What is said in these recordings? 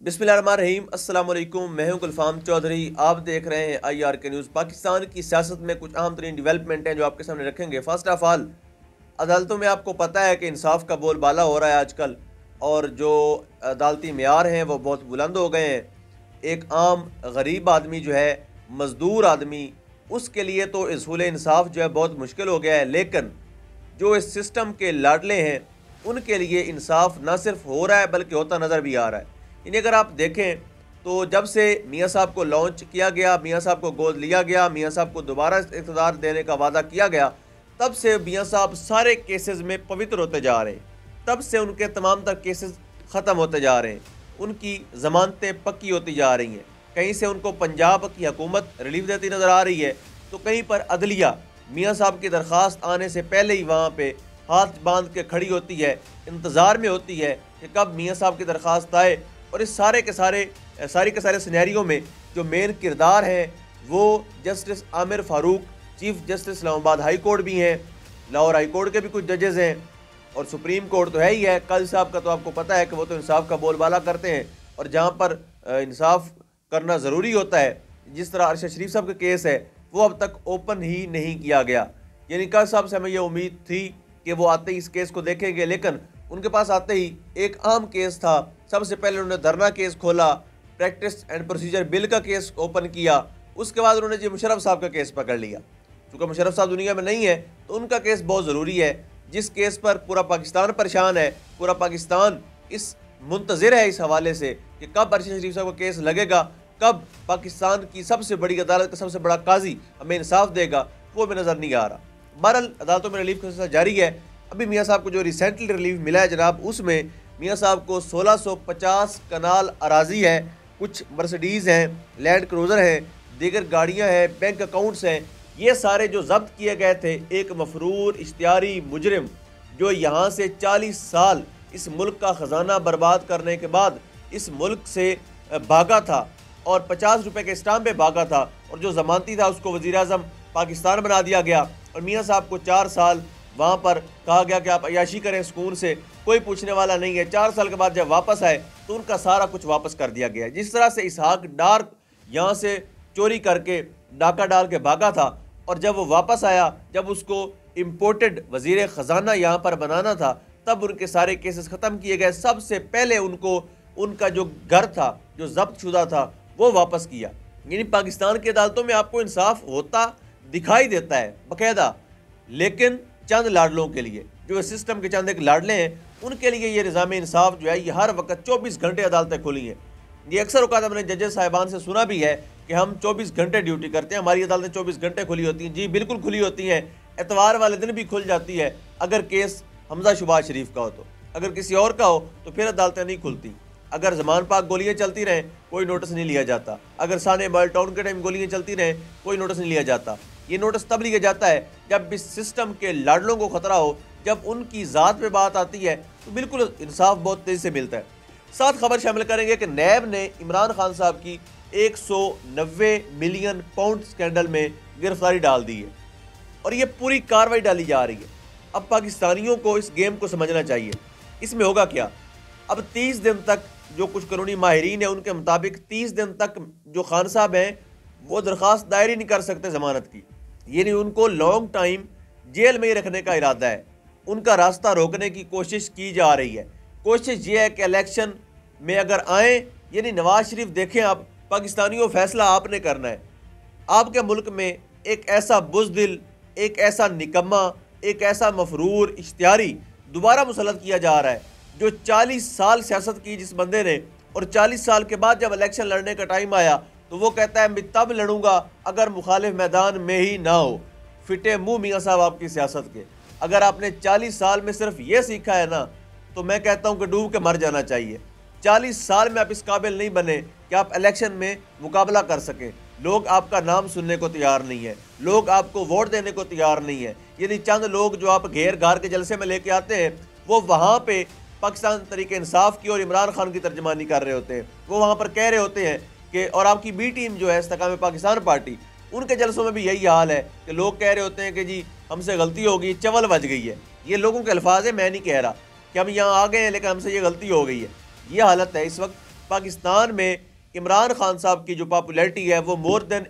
बिस्मिल्लाहिर्रहमानिर्रहीम। अस्सलाम वालेकुम। मैं हूं गुलफाम चौधरी। आप देख रहे हैं IRK न्यूज़। पाकिस्तान की सियासत में कुछ अहम तरीन डेवलपमेंट हैं जो आपके सामने रखेंगे। फर्स्ट ऑफ ऑल, अदालतों में आपको पता है कि इंसाफ का बोलबाला हो रहा है आजकल, और जो अदालती मेयार हैं वो बहुत बुलंद हो गए हैं। एक आम गरीब आदमी जो है, मज़दूर आदमी, उसके लिए तो इसूल इंसाफ जो है बहुत मुश्किल हो गया है। लेकिन जो इस सिस्टम के लाडले हैं उनके लिए इंसाफ ना सिर्फ हो रहा है बल्कि होता नज़र भी आ रहा है। यानी अगर आप देखें तो जब से मियाँ साहब को लॉन्च किया गया, मियाँ साहब को गोद लिया गया, मियाँ साहब को दोबारा इक़्तिदार देने का वादा किया गया, तब से मियाँ साहब सारे केसेस में पवित्र होते जा रहे हैं। तब से उनके तमाम तर केसेस ख़त्म होते जा रहे हैं, उनकी ज़मानतें पक्की होती जा रही हैं। कहीं से उनको पंजाब की हुकूमत रिलीफ देती नज़र आ रही है, तो कहीं पर अदलिया मियाँ साहब की दरख्वास्त आने से पहले ही वहाँ पे हाथ बांध के खड़ी होती है, इंतज़ार में होती है कि कब मियाँ साहब की दरख्वास्त आए। और इस सारे के सारे सिनेरियो में जो मेन किरदार हैं वो justice Aamir Farooq, chief justice Islamabad high court भी हैं, लाहौर हाई कोर्ट के भी कुछ जजेस हैं, और सुप्रीम कोर्ट तो है ही है। काजी साहब का तो आपको पता है कि वो तो इंसाफ का बोलबाला करते हैं, और जहाँ पर इंसाफ करना ज़रूरी होता है, जिस तरह अरशद शरीफ साहब का केस है, वो अब तक ओपन ही नहीं किया गया। यानी काजी साहब से हमें ये उम्मीद थी कि वो आते ही इस केस को देखेंगे, लेकिन उनके पास आते ही एक आम केस था। सबसे पहले उन्होंने धरना केस खोला, प्रैक्टिस एंड प्रोसीजर बिल का केस ओपन किया, उसके बाद उन्होंने जी मुशर्रफ साहब का केस पकड़ लिया। क्योंकि मुशर्रफ साहब दुनिया में नहीं है तो उनका केस बहुत ज़रूरी है, जिस केस पर पूरा पाकिस्तान परेशान है। पूरा पाकिस्तान इस मुंतज़िर है इस हवाले से कि कब अरशद शरीफ साहब का केस लगेगा, कब पाकिस्तान की सबसे बड़ी अदालत का सबसे बड़ा काजी हमें इंसाफ देगा, वो भी नज़र नहीं आ रहा। बहरहाल अदालतों में रिलीफ का सिलसिला जारी है। अभी मियाँ साहब को जो रिसेंटली रिलीफ मिला है जनाब, उसमें मियाँ साहब को 1650 कनाल अराजी है, कुछ मर्सिडीज़ हैं, लैंड क्रूज़र हैं, दीगर गाड़ियाँ हैं, बैंक अकाउंट्स हैं। ये सारे जो जब्त किए गए थे एक मफरूर इश्तियारी मुजरिम जो यहाँ से 40 साल इस मुल्क का ख़जाना बर्बाद करने के बाद इस मुल्क से भागा था और 50 रुपये के स्टाम्प पे भागा था, और जो ज़मानती था उसको वज़ीर-ए-आज़म पाकिस्तान बना दिया गया। और मियाँ साहब को 4 साल वहाँ पर कहा गया कि आप अयाशी करें सुकून से, कोई पूछने वाला नहीं है। 4 साल के बाद जब वापस आए तो उनका सारा कुछ वापस कर दिया गया। जिस तरह से इसहाक डार यहाँ से चोरी करके डाका डाल के भागा था, और जब वो वापस आया, जब उसको इम्पोर्टेड वज़ीर ख़जाना यहाँ पर बनाना था, तब उनके सारे केसेस ख़त्म किए गए। सबसे पहले उनको उनका जो घर था, जो जब्त शुदा था, वो वापस किया। यानी पाकिस्तान की अदालतों में आपको इंसाफ होता दिखाई देता है बाकायदा, लेकिन चंद लाडलों के लिए, जो सिस्टम के चंद एक लाडले हैं, उनके लिए ये निज़ाम इंसाफ जो है ये हर वक्त 24 घंटे अदालतें खुली हैं। ये अक्सर औक़ात हमने जजेस साहिबान से सुना भी है कि हम 24 घंटे ड्यूटी करते हैं, हमारी अदालतें 24 घंटे खुली होती हैं। जी बिल्कुल खुली होती हैं, एतवार वाले दिन भी खुल जाती है अगर केस हमजा शुबाज शरीफ का हो तो। अगर किसी और का हो तो फिर अदालतें नहीं खुलती। अगर ज़मान पाक गोलियाँ चलती रहें कोई नोटिस नहीं लिया जाता। अगर साने बॉल टाउन के टाइम गोलियाँ चलती रहें कोई नोटिस नहीं लिया जाता। ये नोटिस तब लिया जाता है जब इस सिस्टम के लाडलों को ख़तरा हो, जब उनकी ज़ात पे बात आती है तो बिल्कुल इंसाफ बहुत तेज़ी से मिलता है। साथ खबर शामिल करेंगे कि नैब ने इमरान खान साहब की 190 मिलियन पाउंड स्कैंडल में गिरफ्तारी डाल दी है, और ये पूरी कार्रवाई डाली जा रही है। अब पाकिस्तानियों को इस गेम को समझना चाहिए। इसमें होगा क्या, अब 30 दिन तक जो कुछ कानूनी माहिरीन है उनके मुताबिक 30 दिन तक जो खान साहब हैं वो दरख्वास्त दायर ही नहीं कर सकते ज़मानत की। यानी उनको लॉन्ग टाइम जेल में ही रखने का इरादा है। उनका रास्ता रोकने की कोशिश की जा रही है। कोशिश ये है कि इलेक्शन में अगर आए, यानी नवाज शरीफ, देखें आप पाकिस्तानियों, फैसला आपने करना है। आपके मुल्क में एक ऐसा बुज़दिल, एक ऐसा निकम्मा, एक ऐसा मफरूर इश्तियारी दोबारा मुसल्लत किया जा रहा है, जो 40 साल सियासत की जिस बंदे ने, और 40 साल के बाद जब इलेक्शन लड़ने का टाइम आया तो वो कहता है मैं तब लड़ूंगा अगर मुखालिफ मैदान में ही ना हो। फिटे मुंह मियाँ साहब आपकी सियासत के। अगर आपने 40 साल में सिर्फ ये सीखा है ना, तो मैं कहता हूँ कि डूब के मर जाना चाहिए। 40 साल में आप इस काबिल नहीं बने कि आप इलेक्शन में मुकाबला कर सकें। लोग आपका नाम सुनने को तैयार नहीं है, लोग आपको वोट देने को तैयार नहीं है। यानी चंद लोग जो आप घेर घार के जलसे में लेके आते हैं, वो वहाँ पे पाकिस्तान तरीके इंसाफ की और इमरान खान की तर्जमानी कर रहे होते हैं। वो वहाँ पर कह रहे होते हैं कि, और आपकी बी टीम जो है इस्तेकाम पाकिस्तान पार्टी, उनके जलसों में भी यही हाल है कि लोग कह रहे होते हैं कि जी हमसे गलती हो गई, चवल बज गई है। ये लोगों के अल्फाज है, मैं नहीं कह रहा कि हम यहाँ आ गए हैं लेकिन हमसे ये गलती हो गई है। ये हालत है इस वक्त। पाकिस्तान में इमरान खान साहब की जो पॉपुलैरिटी है वो मोर देन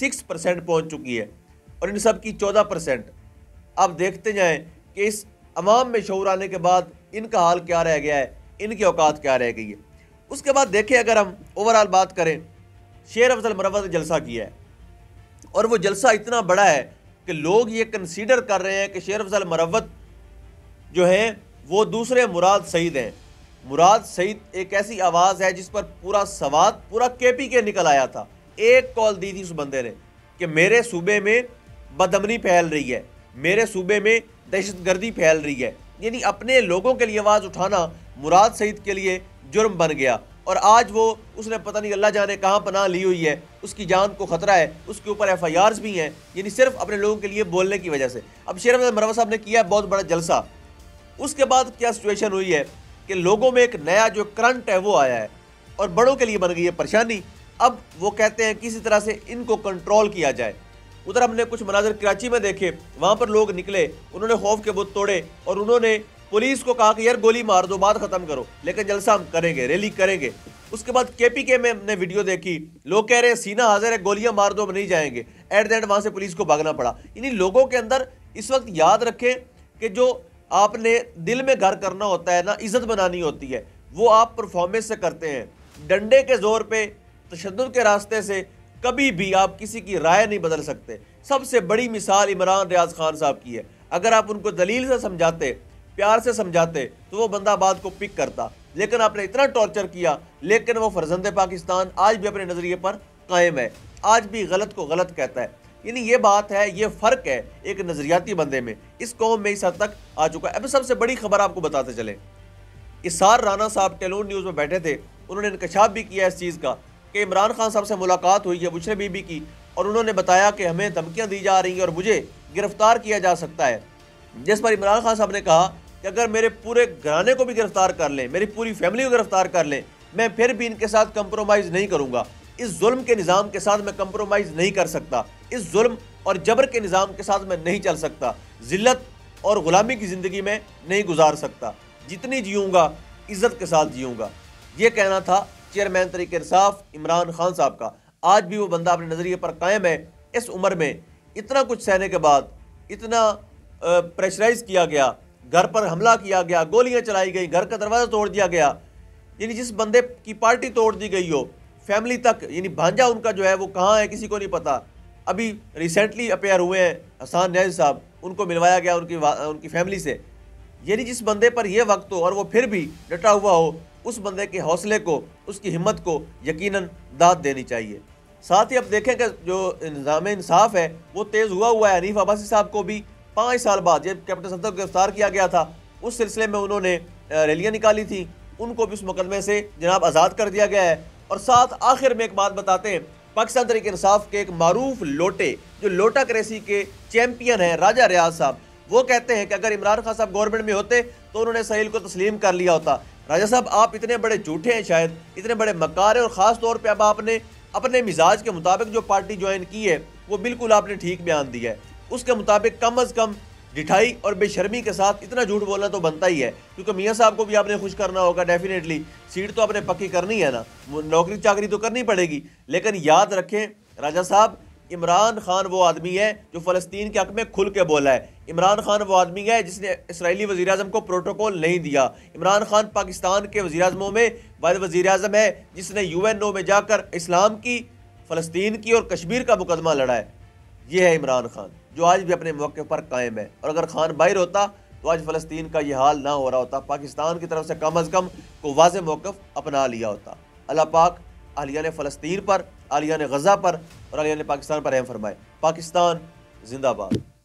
86% पहुँच चुकी है और इन सब की 14%। अब देखते जाएँ कि इस अवाम में शऊर आने के बाद इनका हाल क्या रह गया है, इनकी औकात क्या रह गई है। उसके बाद देखें, अगर हम ओवरऑल बात करें, शेर अफजल मरवत ने जलसा किया है और वो जलसा इतना बड़ा है कि लोग ये कंसीडर कर रहे हैं कि शेर अफजल मरवत जो है वो दूसरे मुराद सईद हैं। मुराद सईद एक ऐसी आवाज़ है जिस पर पूरा सवाद पूरा KPK निकल आया था। एक कॉल दी थी उस बंदे ने कि मेरे सूबे में बदअमनी फैल रही है, मेरे सूबे में दहशतगर्दी फैल रही है। यानी अपने लोगों के लिए आवाज़ उठाना मुराद सईद के लिए जुर्म बन गया और आज वो उसने पता नहीं अल्लाह जाने कहाँ पनाह ली हुई है, उसकी जान को ख़तरा है, उसके ऊपर FIRs भी हैं, यानी सिर्फ अपने लोगों के लिए बोलने की वजह से। अब शेर अफजल मरवत साहब ने किया है बहुत बड़ा जलसा। उसके बाद क्या सिचुएशन हुई है कि लोगों में एक नया जो करंट है वो आया है और बड़ों के लिए बन गई है परेशानी। अब वो कहते हैं किसी तरह से इनको कंट्रोल किया जाए। उधर हमने कुछ मनाजर कराची में देखे, वहाँ पर लोग निकले, उन्होंने खौफ के बुत तोड़े और उन्होंने पुलिस को कहा कि यार गोली मार दो, बात ख़त्म करो, लेकिन जलसा हम करेंगे, रैली करेंगे। उसके बाद KPK में हमने वीडियो देखी, लोग कह रहे हैं सीना हाजिर है, गोलियां मार दो, हम नहीं जाएंगे। एट द एंड वहाँ से पुलिस को भागना पड़ा। यानी लोगों के अंदर इस वक्त याद रखें कि जो आपने दिल में घर करना होता है ना, इज्जत बनानी होती है, वो आप परफॉर्मेंस से करते हैं। डंडे के जोर पे, तशद्दुद के रास्ते से कभी भी आप किसी की राय नहीं बदल सकते। सबसे बड़ी मिसाल इमरान रियाज खान साहब की है। अगर आप उनको दलील से समझाते, प्यार से समझाते, तो वो बंदा बात को पिक करता, लेकिन आपने इतना टॉर्चर किया। लेकिन वो फर्जंद पाकिस्तान आज भी अपने नज़रिए पर कायम है, आज भी गलत को गलत कहता है। यानी ये बात है, ये फ़र्क है एक नज़रियाती बंदे में, इस कौम में इस हद तक आ चुका है। अब सबसे बड़ी खबर आपको बताते चले, इसार राना साहब टेलीविजन न्यूज़ में बैठे थे, उन्होंने इंकशाफ भी किया इस चीज़ का कि इमरान खान साहब से मुलाकात हुई है बुशरा बीबी की और उन्होंने बताया कि हमें धमकियाँ दी जा रही हैं और मुझे गिरफ्तार किया जा सकता है। जिस पर इमरान खान साहब ने कहा कि अगर मेरे पूरे घराने को भी गिरफ्तार कर लें, मेरी पूरी फैमिली को गिरफ्तार कर लें, मैं फिर भी इनके साथ कंप्रोमाइज़ नहीं करूँगा। इस जुल्म के निज़ाम के साथ मैं कंप्रोमाइज़ नहीं कर सकता, इस जुल्म और जबर के निज़ाम के साथ मैं नहीं चल सकता, ज़िल्लत और ग़ुलामी की ज़िंदगी में नहीं गुजार सकता, जितनी जीऊँगा इज़्ज़त के साथ जीऊँगा। ये कहना था चेयरमैन तहरीक इंसाफ इमरान खान साहब का। आज भी वो बंदा अपने नज़रिए पर कायम है। इस उम्र में इतना कुछ सहने के बाद, इतना प्रेशराइज किया गया, घर पर हमला किया गया, गोलियां चलाई गई, घर का दरवाज़ा तोड़ दिया गया, यानी जिस बंदे की पार्टी तोड़ दी गई हो, फैमिली तक, यानी भांजा उनका जो है वो कहाँ है किसी को नहीं पता। अभी रिसेंटली अपेयर हुए हैं हसन न्याज़ी साहब, उनको मिलवाया गया उनकी फैमिली से। यानी जिस बंदे पर यह वक्त हो और वो फिर भी डटा हुआ हो, उस बंदे के हौसले को, उसकी हिम्मत को यकीनन दाद देनी चाहिए। साथ ही अब देखें कि जो निज़ाम इंसाफ है वो तेज़ हुआ है। हनीफ अब्बासी साहब को भी 5 साल बाद, जब कैप्टन सत्तर को गिरफ्तार किया गया था, उस सिलसिले में उन्होंने रैलियाँ निकाली थी, उनको भी उस मुकदमे से जनाब आज़ाद कर दिया गया है। और साथ आखिर में एक बात बताते हैं, पाकिस्तान तहरीक इंसाफ के एक मारूफ लोटे, जो लोटा क्रेसी के चैम्पियन हैं, राजा रियाज साहब, वो कहते हैं कि अगर इमरान खान साहब गवर्नमेंट में होते तो उन्होंने सहील को तस्लीम कर लिया होता। राजा साहब, आप इतने बड़े झूठे हैं, शायद इतने बड़े मक्कार हैं, और ख़ास तौर पे अब आपने अपने मिजाज के मुताबिक जो पार्टी ज्वाइन की है वो बिल्कुल आपने ठीक बयान दिया है। उसके मुताबिक कम अज़ कम ढिठाई और बेशर्मी के साथ इतना झूठ बोलना तो बनता ही है, क्योंकि मियाँ साहब को भी आपने खुश करना होगा। डेफिनेटली सीट तो आपने पक्की करनी है ना, नौकरी चाकरी तो करनी पड़ेगी। लेकिन याद रखें राजा साहब, इमरान खान वो आदमी है जो फ़लस्तीन के हक़ में खुल के बोला है। इमरान खान वो आदमी है जिसने इसराइली वज़ीर आज़म को प्रोटोकॉल नहीं दिया। इमरान खान पाकिस्तान के वज़ीर आज़मों में वाहिद वज़ीर आज़म है जिसने UNO में जाकर इस्लाम की, फ़लस्तीन की और कश्मीर का मुकदमा लड़ा है। ये है इमरान खान, जो आज भी अपने मौके पर कायम है। और अगर खान बाहर होता तो आज फ़लस्तीन का ये हाल ना हो रहा होता, पाकिस्तान की तरफ से कम अज़ कम को वाज़ेह मौक़िफ़ अपना लिया होता। अल्लाह पाक अहलियान फ़लस्तीन पर, अहलियान गज़ा पर और अहलियान पाकिस्तान पर रहम फरमाए। पाकिस्तान जिंदाबाद।